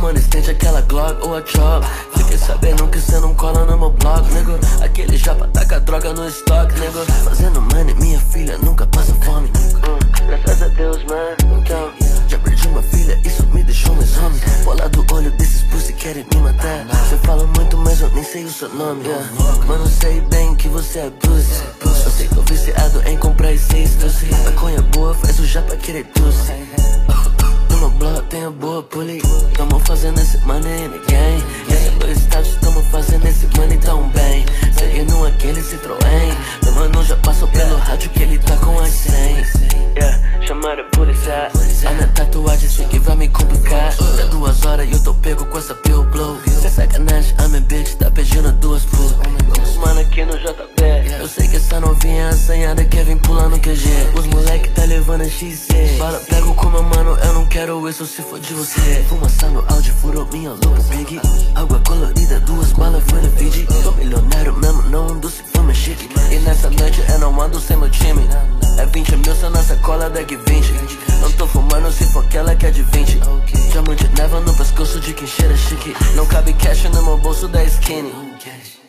mano, estende aquela Glock ou a Chop. Fiquei sabendo que cê não cola no meu blog, nego. Aquele japa taca droga no estoque, nego. Fazendo money, minha filha nunca passa fome. Graças a Deus, man. Então, já perdi uma filha, isso me deixou mais homem. Bola do olho desses pussy querem me matar. Cê fala muito, mas eu nem sei o seu nome, Mano, sei bem que você é pussy. Eu sei que tô viciado em comprar seis doce. Maconha boa faz o japa querer tosse. No meu blog tem a boa poli. Tamo fazendo esse money in the game. Esse é meu status, tamo fazendo esse money tão bem. Seguindo aquele Citroën. Meu mano já passou pelo rádio que ele tá com as 100. Chamaram a polícia. A minha tatuagem sei que vai me complicar. Já 2 horas e eu tô pego com essa pill blow. Cê sacanagem, a minha bitch tá pedindo 2 pulos. Mano, aqui no JP. Eu sei que essa novinha assanhada quer vir pular no QG. Os moleque tá levando a XC. Bora, pego com meu mano, eu não quero isso se for de você. Fumaça no áudio, furou minha louca big. Água colorida, 2 balas foi no feed. Tô milionário mesmo, não ando se fama chique. E nessa noite eu não ando sem meu time. É 20 mil só na sacola da G20. Não tô fumando se for aquela que é de 20. Diamante neva no pescoço de quem cheira chique. Não cabe cash no meu bolso da skinny.